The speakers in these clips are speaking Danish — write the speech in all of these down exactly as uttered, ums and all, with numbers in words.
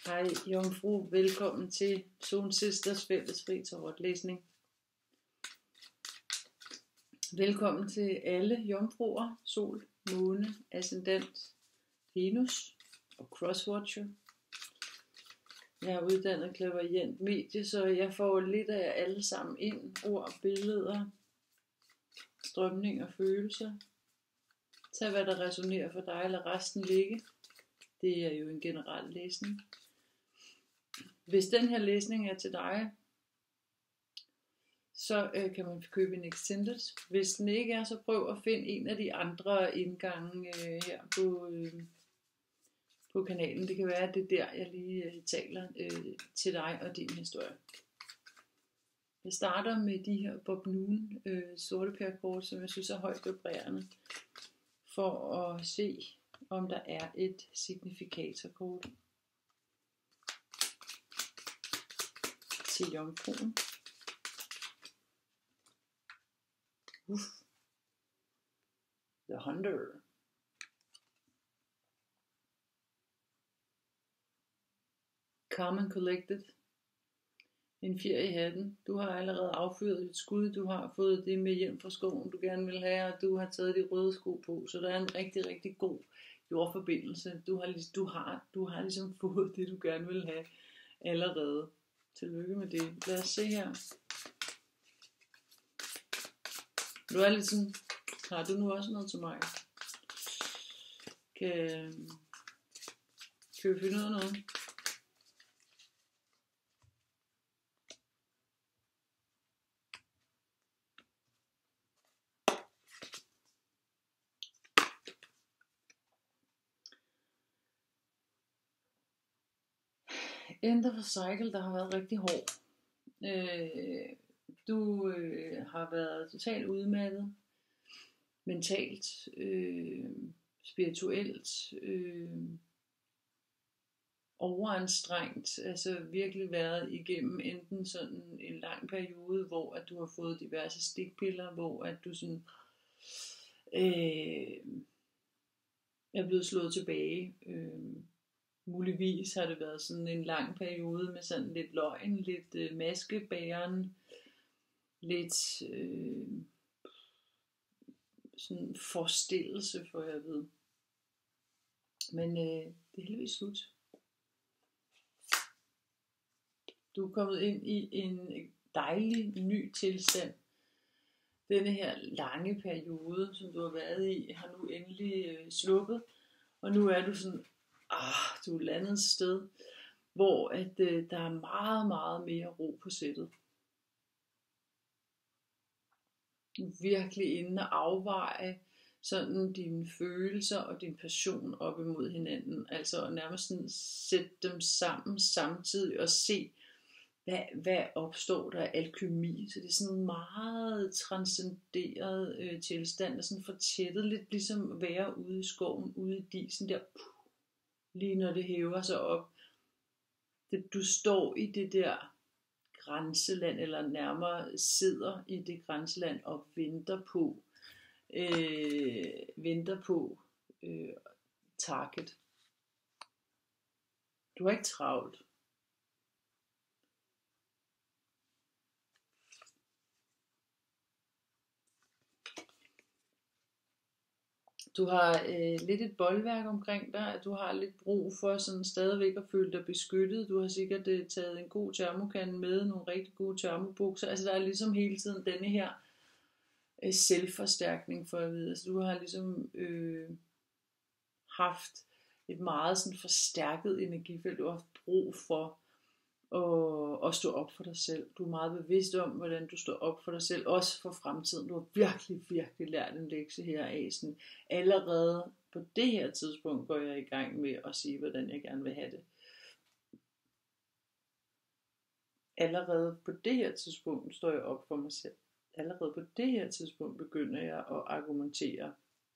Hej Jomfru, velkommen til Soul Sisters fællesfri tarotlæsning. Velkommen til alle jomfruer, sol, måne, ascendant, Venus og crosswatcher. Jeg er uddannet clairvoyant medie, så jeg får lidt af jer alle sammen ind. Ord, billeder, strømninger, følelser. Tag hvad der resonerer for dig, eller resten ligge. Det er jo en generel læsning. Hvis den her læsning er til dig, så øh, kan man købe en extended. Hvis den ikke er, så prøv at finde en af de andre indgange øh, her på, øh, på kanalen. Det kan være, at det er der, jeg lige øh, taler øh, til dig og din historie. Jeg starter med de her Bob Noon øh, sorte pærkort, som jeg synes er højt vibrerende, for at se, om der er et signifikatorkort til jomfruen. Uff. The Hunter. Calm and collected. En fjer i hatten. Du har allerede affyret dit skud. Du har fået det med hjem fra skoven, du gerne vil have, og du har taget de røde sko på. Så der er en rigtig, rigtig god jordforbindelse. Du har, du har, du har ligesom fået det, du gerne vil have allerede. Tillykke med det. Lad os se her. Du er lidt sådan, har du nu også noget til mig? Kan, kan vi finde ud af noget? End of a cycle, der har været rigtig hård. Øh, du øh, har været totalt udmattet, mentalt, øh, spirituelt, øh, overanstrengt, altså virkelig været igennem enten sådan en lang periode, hvor at du har fået diverse stikpiller, hvor at du sådan øh, er blevet slået tilbage. Øh, muligvis har det været sådan en lang periode med sådan lidt løgn, lidt øh, maskebæren, lidt øh, sådan forstillelse, for jeg ved. Men øh, det er heldigvis slut. Du er kommet ind i en dejlig ny tilstand. Denne her lange periode, som du har været i, har nu endelig øh, sluppet. Og nu er du sådan, ah, du er landet et sted, hvor at, øh, der er meget, meget mere ro på sættet. Virkelig inde og afveje sådan dine følelser og din passion op imod hinanden. Altså nærmest sådan sætte dem sammen samtidig og se, hvad, hvad opstår der af alkymi. Så det er sådan en meget transcenderet øh, tilstand, og sådan fortættet lidt ligesom at være ude i skoven, ude i disen der, puh, lige når det hæver sig op. Det, du står i det der grænseland, eller nærmere sidder i det grænseland og venter på øh, venter på øh, target. Du har ikke travlt. Du har øh, lidt et boldværk omkring dig, at du har lidt brug for sådan stadigvæk at føle dig beskyttet. Du har sikkert øh, taget en god termokande med, nogle rigtig gode termobukser. Altså der er ligesom hele tiden denne her øh, selvforstærkning, for at vide. Altså du har ligesom øh, haft et meget sådan forstærket energifelt. Du har haft brug for at, at stå op for dig selv. Du er meget bevidst om, hvordan du står op for dig selv, også for fremtiden. Du har virkelig, virkelig lært en lektie her af. Sådan, allerede på det her tidspunkt går jeg i gang med at sige, hvordan jeg gerne vil have det. Allerede på det her tidspunkt står jeg op for mig selv. Allerede på det her tidspunkt begynder jeg at argumentere.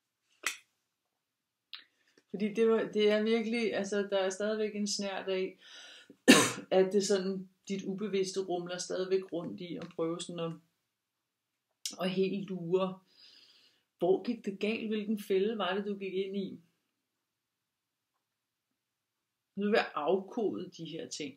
Fordi det, var, det er virkelig, altså der er stadigvæk en snert af, at det sådan, dit ubevidste rumler stadigvæk rundt i og prøve sådan at, at helt lure, hvor gik det galt, hvilken fælde var det, du gik ind i? Du vil afkode de her ting.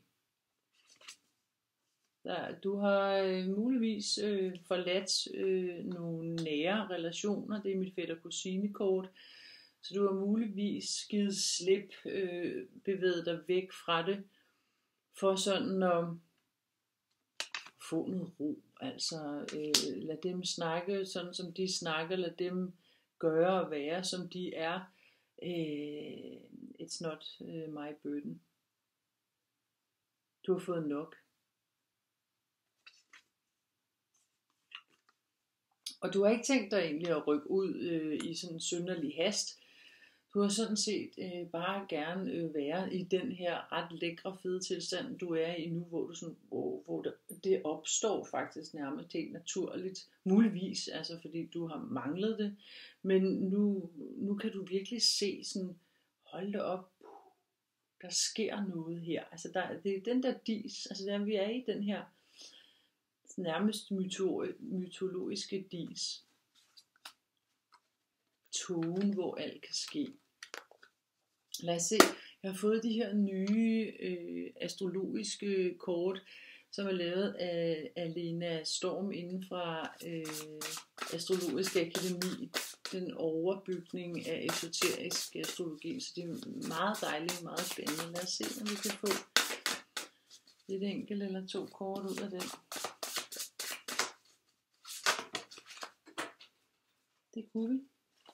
Der, du har øh, muligvis øh, forladt øh, nogle nære relationer. Det er mit fætter kusinekort. Så du har muligvis givet slip, øh, bevæget dig væk fra det, for sådan at få noget ro. Altså øh, lad dem snakke sådan som de snakker, lad dem gøre og være som de er. Øh, it's not uh, my burden. Du har fået nok. Og du har ikke tænkt dig egentlig at rykke ud øh, i sådan en synderlig hast. Du har sådan set øh, bare gerne øh, være i den her ret lækre fede tilstand, du er i nu, hvor, du sådan, hvor, hvor det, det opstår faktisk nærmest helt naturligt. Muligvis, altså fordi du har manglet det. Men nu, nu kan du virkelig se sådan, hold da op, der sker noget her. Altså der, det er den der dis, altså der vi er i den her nærmest myto- mytologiske dis. Togen, hvor alt kan ske. Lad os se, jeg har fået de her nye øh, astrologiske kort, som er lavet af, af Lena Storm inden fra øh, Astrologisk Akademi. Den overbygning af esoterisk astrologi, så det er meget dejligt, meget spændende. Lad os se, om vi kan få et enkelt eller to kort ud af den. Det kunne vi.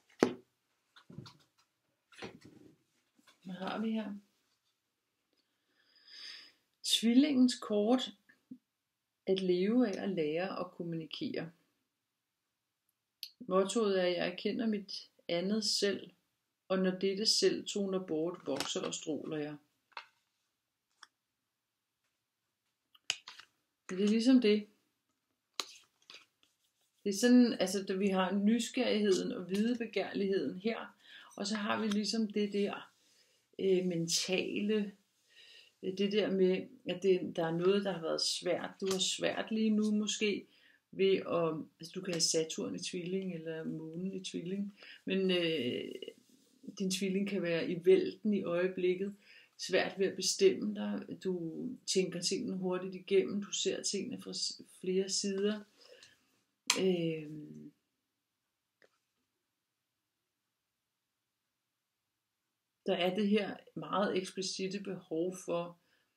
Hvad har vi her? Tvillingens kort. At leve af at lære og kommunikere. Mottoet er, at jeg erkender mit andet selv, og når dette selv toner bort, vokser og stråler jeg. Det er ligesom det. Det er sådan, altså, da vi har nysgerrigheden og videbegærligheden her, og så har vi ligesom det der øh, mentale, det der med, at det, der er noget, der har været svært. Du har svært lige nu måske ved at, altså du kan have Saturn i tvilling, eller månen i tvilling, men øh, din tvilling kan være i vælten i øjeblikket, svært ved at bestemme dig, du tænker tingene hurtigt igennem, du ser tingene fra flere sider. Øh, der er det her meget eksplicite behov for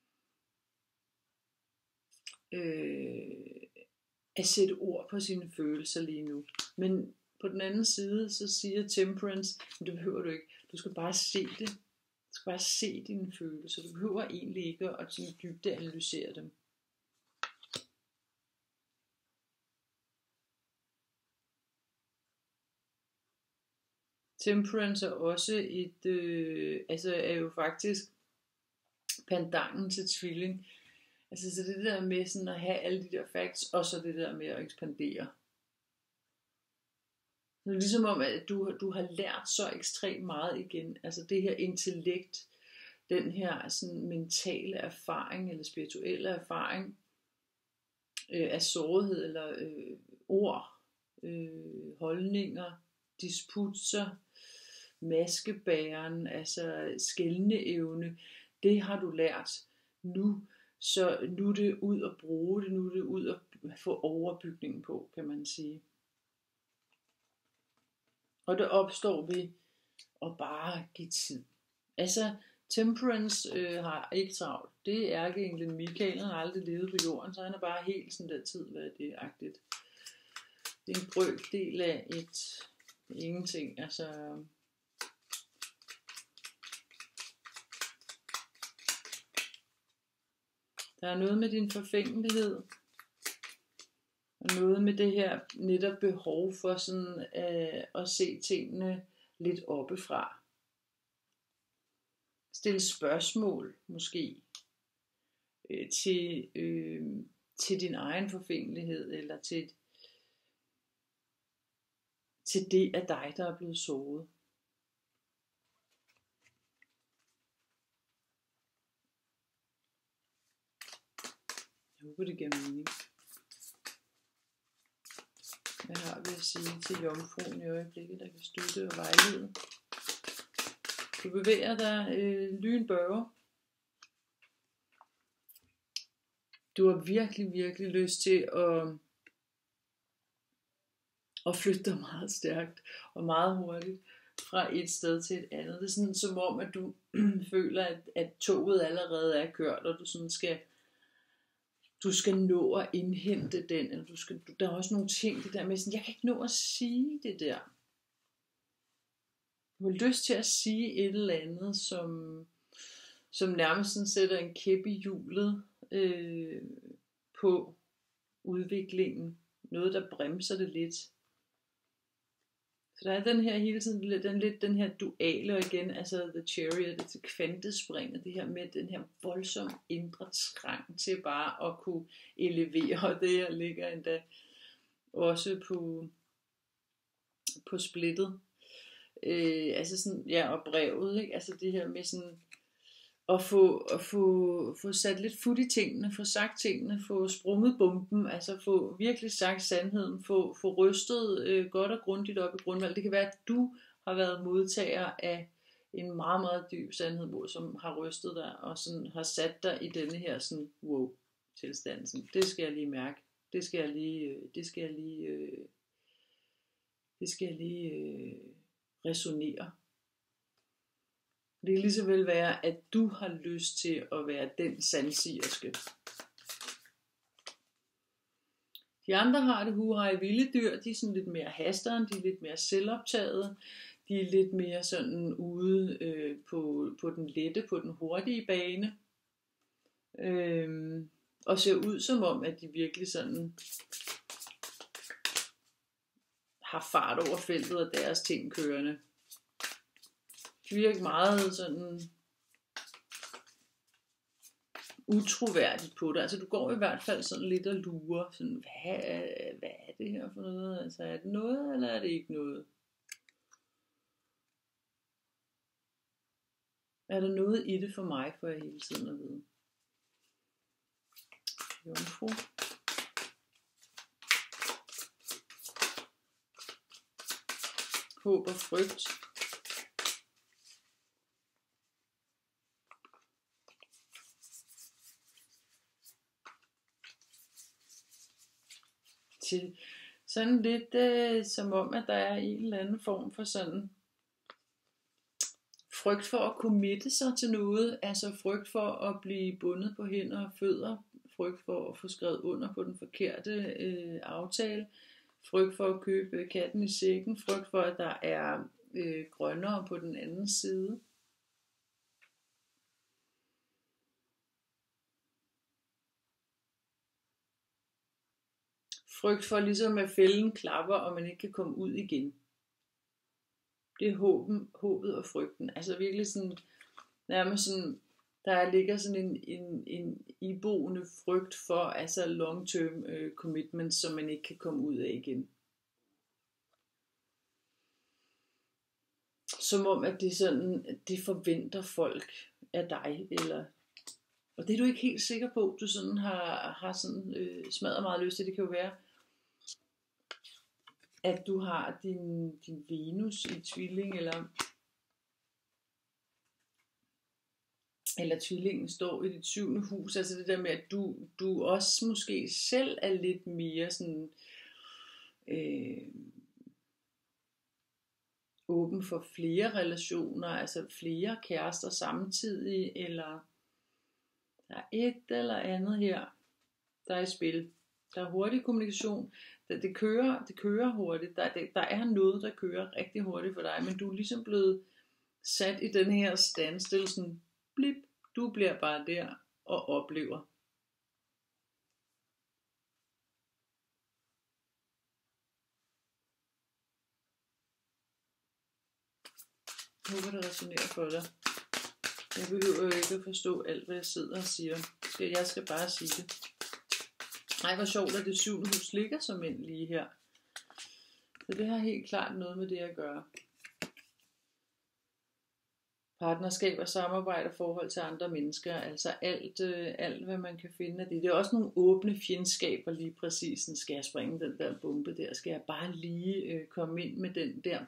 øh, at sætte ord på sine følelser lige nu. Men på den anden side, så siger Temperance, men det behøver du ikke. Du skal bare se det. Du skal bare se dine følelser. Du behøver egentlig ikke at sådan dybde analysere dem. Temperance er også et, øh, altså er jo faktisk pendanten til tvilling. Altså så det der med sådan at have alle de der facts, og så det der med at ekspandere. Det er ligesom om, at du, du har lært så ekstremt meget igen. Altså det her intellekt, den her sådan mentale erfaring, eller spirituelle erfaring, øh, af sårighed, eller øh, ord, øh, holdninger, disputser, maskebæren, altså skelne evne, det har du lært nu, så nu er det ud at bruge det, nu er det ud at få overbygningen på, kan man sige. Og det opstår ved at bare give tid. Altså Temperance øh, har ikke travlt. Det er ærkeenglen Michael, han har aldrig levet på jorden, så han er bare helt sådan der tid, hvad det er agtigt. Det er en brøkdel af et ingenting, altså. Der er noget med din forfængelighed, og noget med det her netop behov for sådan øh, at se tingene lidt oppefra. Stille spørgsmål måske øh, til, øh, til din egen forfængelighed, eller til, til det af dig, der er blevet såret. Jeg håber, det giver mening. Hvad har vi at sige til jomfruen i øjeblikket, der kan støtte og vejlede? Du bevæger dig øh, lynbørge. Du har virkelig, virkelig lyst til at, at flytte dig meget stærkt og meget hurtigt fra et sted til et andet. Det er sådan som om, at du føler, at, at toget allerede er kørt, og du sådan skal, du skal nå at indhente den, eller du skal, der er også nogle ting, det der med sådan, jeg kan ikke nå at sige det der. Du har lyst til at sige et eller andet, som, som nærmest sådan sætter en kæp i hjulet øh, på udviklingen. Noget, der bremser det lidt. Så der er den her hele tiden, den, lidt den her duale, og igen, altså The Chariot, det kvantespringet, det her med den her voldsomme indre trang til bare at kunne elevere, det her ligger endda også på, på splittet. Øh, altså sådan, ja, og brevet, ikke? Altså det her med sådan, at få, at få, få sat lidt fut i tingene, få sagt tingene, få sprunget bomben, altså få virkelig sagt sandheden, få, få rystet øh, godt og grundigt op i grundvalg. Det kan være, at du har været modtager af en meget, meget dyb sandhed, som har rystet dig, og sådan har sat dig i denne her sådan, wow, tilstand. Sådan, det skal jeg lige mærke, det skal jeg lige, det skal jeg lige, øh, det skal jeg lige øh, resonere. Det kan lige så vel være, at du har lyst til at være den sandsigerske. De andre har det hurra i vilde dyr, de er sådan lidt mere hasteren, de er lidt mere selvoptaget, de er lidt mere sådan ude øh, på, på den lette, på den hurtige bane. Øhm, og ser ud som om, at de virkelig sådan har fart over feltet og deres ting kørende. Det virker meget sådan utroværdigt på det. Altså du går i hvert fald sådan lidt og lurer. Sådan, hvad, hvad er det her for noget? Altså er det noget, eller er det ikke noget? Er der noget i det for mig, for jeg hele tiden at vide? Jomfru. Håb og frygt. Til sådan lidt øh, som om, at der er en eller anden form for sådan frygt for at committe sig til noget, altså frygt for at blive bundet på hænder og fødder, frygt for at få skrevet under på den forkerte øh, aftale, frygt for at købe katten i sækken, frygt for at der er øh, grønnere på den anden side. Frygt for ligesom at fælden klapper, og man ikke kan komme ud igen. Det er håben, håbet og frygten. Altså virkelig sådan, nærmest sådan, der ligger sådan en, en, en iboende frygt for, altså long term uh, commitments, som man ikke kan komme ud af igen. Som om, at det sådan, det forventer folk af dig, eller, og det er du ikke helt sikker på, du sådan har, har sådan øh, smadret meget lyst til. Det kan jo være, at du har din, din Venus i tvilling, eller, eller tvillingen står i dit syvende hus, altså det der med, at du, du også måske selv er lidt mere sådan, øh, åben for flere relationer, altså flere kærester samtidig, eller der er et eller andet her, der er i spil. Der er hurtig kommunikation. Det, det, kører, det kører hurtigt. Der, det, der er noget, der kører rigtig hurtigt for dig, men du er ligesom blevet sat i den her standstill, sådan blip, du bliver bare der og oplever. Jeg håber, det resonerer for dig. Jeg behøver jo ikke at forstå alt, hvad jeg sidder og siger. Jeg skal bare sige det. Ej, hvor sjovt, at det syvende hus ligger som ind lige her. Så det har helt klart noget med det at gøre. Partnerskab og samarbejde og forhold til andre mennesker. Altså alt, øh, alt hvad man kan finde af det. Det er også nogle åbne fjendskaber lige præcis. Sådan, skal jeg springe den der bombe der? Skal jeg bare lige øh, komme ind med den der?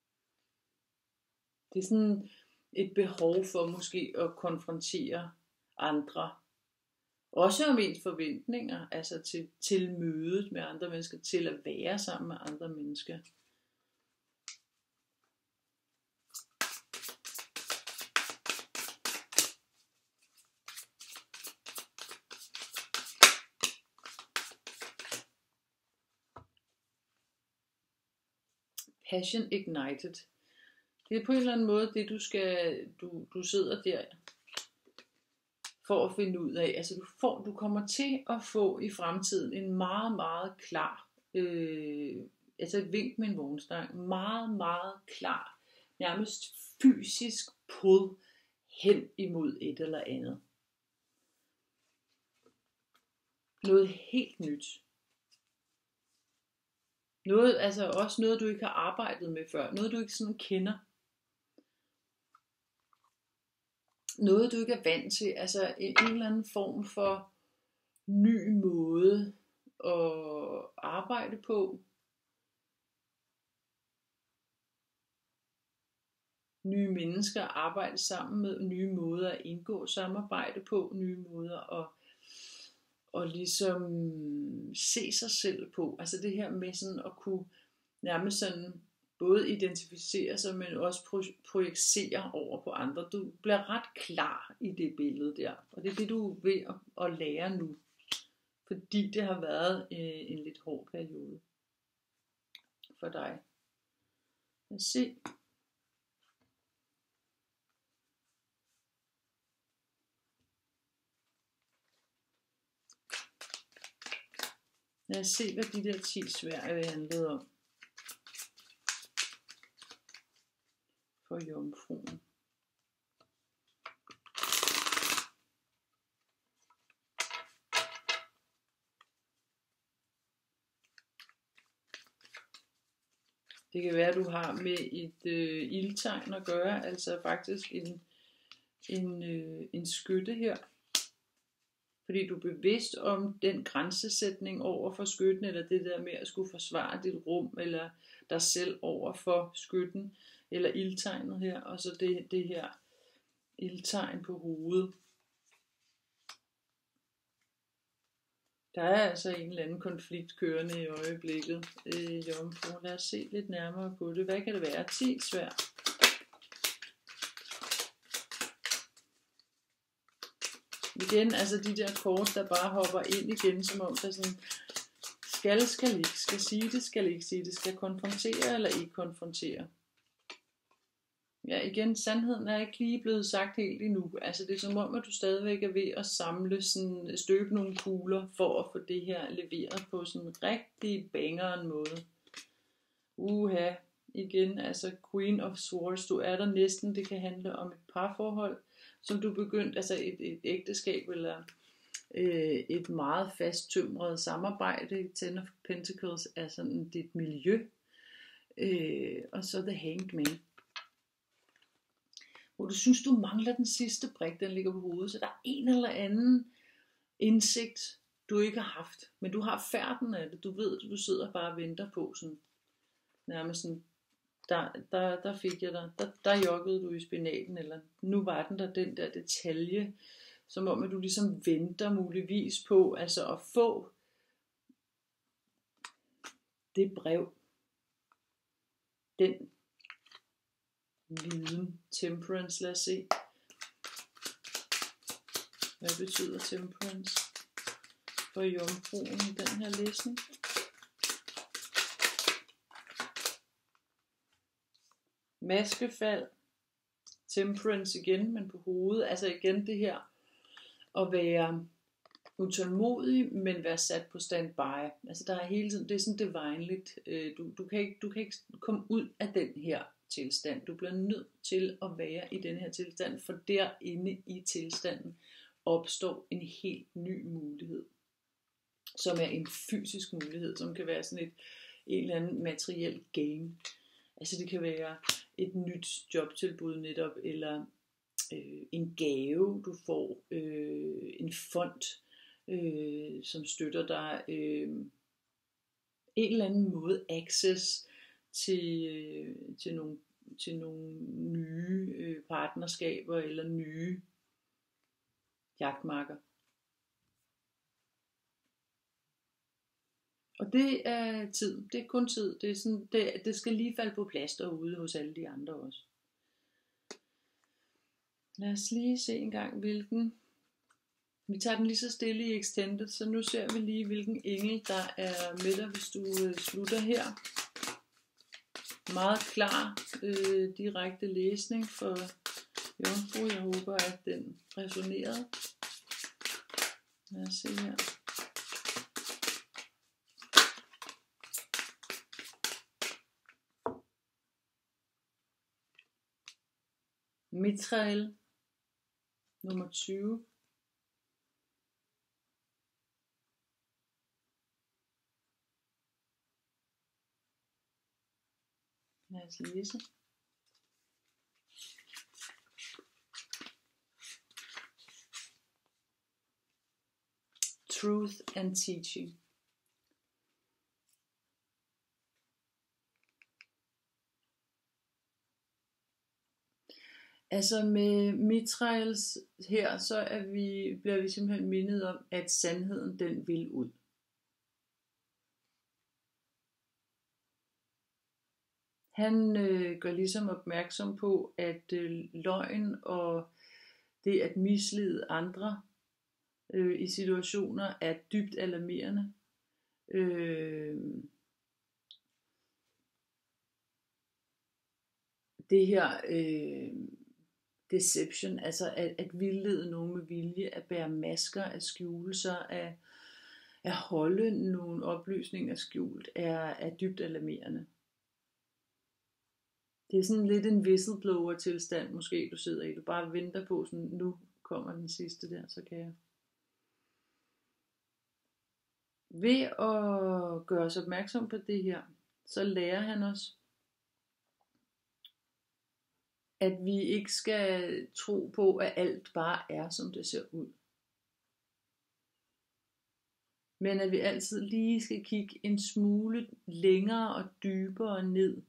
Det er sådan et behov for måske at konfrontere andre. Også om ens forventninger, altså til, til mødet med andre mennesker, til at være sammen med andre mennesker. Passion ignited. Det er på en eller anden måde det, du skal, du, du sidder der for at finde ud af. Altså du, får, du kommer til at få i fremtiden en meget, meget klar, øh, altså et vink med en vognstang, meget, meget klar, nærmest fysisk pull hen imod et eller andet. Noget helt nyt. Noget, altså også noget, du ikke har arbejdet med før. Noget, du ikke sådan kender. Noget, du ikke er vant til. Altså en, en eller anden form for ny måde at arbejde på. Nye mennesker at arbejde sammen med. Nye måder at indgå samarbejde på. Nye måder at og ligesom se sig selv på. Altså det her med sådan at kunne nærmest sådan både identificere sig, men også pro- projicere over på andre. Du bliver ret klar i det billede der. Og det er det, du er ved at, at lære nu. Fordi det har været øh, en lidt hård periode for dig. Lad os se. Lad os se, hvad de der ti sværd handlede om for jomfruen. Det kan være, at du har med et øh, ildtegn at gøre, altså faktisk en, en, øh, en skytte her. Fordi du er bevidst om den grænsesætning over for skytten, eller det der med at skulle forsvare dit rum, eller dig selv over for skytten, eller ildtegnet her, og så det, det her ildtegn på hovedet. Der er altså en eller anden konflikt kørende i øjeblikket, øh, jomfru. Lad os se lidt nærmere på det. Hvad kan det være? ti sværd. Igen, altså de der kort, der bare hopper ind igen, som om der sådan, skal, skal ikke, skal sige det, skal ikke sige det, skal konfrontere eller ikke konfrontere. Ja, igen, sandheden er ikke lige blevet sagt helt endnu. Altså det er som om, at du stadigvæk er ved at samle sådan, støbe nogle kugler, for at få det her leveret på sådan en rigtig bangeren måde. Uha, igen, altså Queen of Swords, du er der næsten, det kan handle om et parforhold, som du begyndte, altså et, et ægteskab, eller øh, et meget fasttømret samarbejde. Ten of Pentacles er sådan dit miljø, øh, og så The Hanged Man, hvor du synes, du mangler den sidste brik, den ligger på hovedet, så der er en eller anden indsigt, du ikke har haft, men du har færden af det, du ved det, du sidder bare og venter på, sådan, nærmest sådan, der, der, der fik jeg dig, der, der joggede du i spinaten, eller nu var den der, den der detalje, som om at du ligesom venter muligvis på, altså at få det brev, den viden. Temperance, lad os se. Hvad betyder temperance for jomfruen i den her læsning? Maskefald, temperance igen, men på hovedet. Altså igen det her at være utålmodig, men være sat på standby. Altså der er hele tiden, det er sådan divinligt. Du, du, kan ikke, du kan ikke komme ud af den her tilstand. Du bliver nødt til at være i den her tilstand, for derinde i tilstanden opstår en helt ny mulighed, som er en fysisk mulighed, som kan være sådan et en eller anden materiel game. Altså det kan være et nyt jobtilbud netop, eller øh, en gave, du får, øh, en fond, øh, som støtter dig, øh, en eller anden måde access til, øh, til, nogle, til nogle nye øh, partnerskaber, eller nye jagtmarker. Og det er tid. Det er kun tid. Det, er sådan, det, det skal lige falde på plads derude hos alle de andre også. Lad os lige se en gang, hvilken... Vi tager den lige så stille i Extended, så nu ser vi lige, hvilken engel, der er med dig, hvis du øh, slutter her. Meget klar, øh, direkte læsning for Jomfru. Jeg håber, at den resonerede. Lad os se her. Mitrael, nummer tyve. Lad os læse. Truth and teaching. Altså med Mitraels her, så er vi, bliver vi simpelthen mindet om, at sandheden den vil ud. Han øh, gør ligesom opmærksom på, at øh, løgn og det at mislede andre øh, i situationer er dybt alarmerende. Øh, det her øh, deception, altså at, at vildlede nogen med vilje, at bære masker, at skjule sig, at, at holde nogle oplysninger skjult, er, er dybt alarmerende. Det er sådan lidt en whistleblower tilstand, måske du sidder i. Du bare venter på, sådan, nu kommer den sidste der, så kan jeg. Ved at gøre os opmærksom på det her, så lærer han os, at vi ikke skal tro på, at alt bare er, som det ser ud. Men at vi altid lige skal kigge en smule længere og dybere ned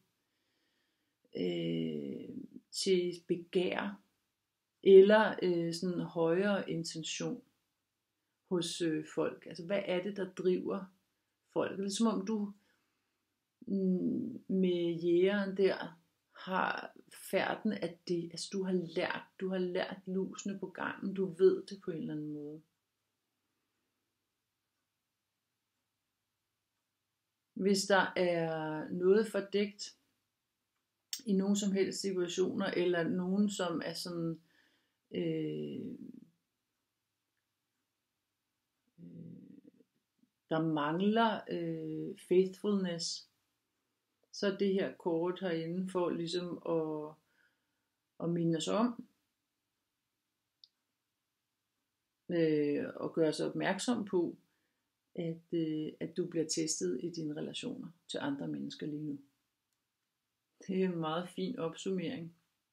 øh, til begær eller øh, sådan en højere intention hos øh, folk. Altså hvad er det, der driver folk? Det er som om du mm, med jægeren der har færden af det. Altså du har lært, du har lært lusene på gangen. Du ved det på en eller anden måde. Hvis der er noget fordækt i nogen som helst situationer, eller nogen som er sådan øh, der mangler øh, faithfulness, så er det her kort herinde for ligesom at, at minde os om øh, og gøre os opmærksom på, at, øh, at du bliver testet i dine relationer til andre mennesker lige nu. Det er en meget fin opsummering.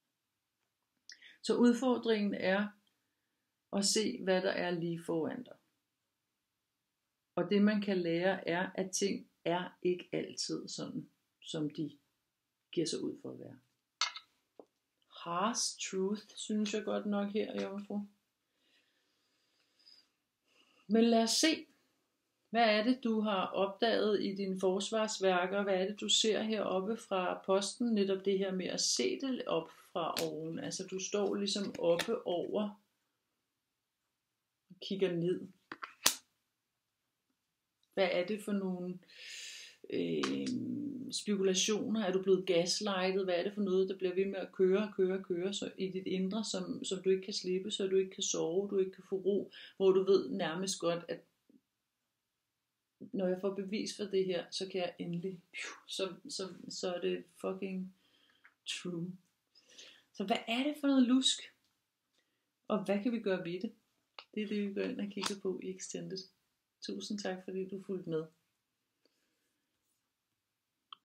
Så udfordringen er at se, hvad der er lige foran dig. Og det man kan lære er, at ting er ikke altid sådan, som de giver sig ud for at være. Harsh truth, synes jeg godt nok her, Jomfru. Men lad os se, hvad er det, du har opdaget i dine forsvarsværker? Hvad er det, du ser heroppe fra posten? Netop det her med at se det op fra oven. Altså du står ligesom oppe over og kigger ned. Hvad er det for nogle øh, spekulationer? Er du blevet gaslightet? Hvad er det for noget, der bliver ved med at køre og køre og køre så i dit indre, som, som du ikke kan slippe, så du ikke kan sove, du ikke kan få ro, hvor du ved nærmest godt, at når jeg får bevis for det her, så kan jeg endelig, så, så, så er det fucking true. Så hvad er det for noget lusk? Og hvad kan vi gøre ved det? Det er det, vi går ind og kigger på i Extended. Tusind tak, fordi du fulgte med.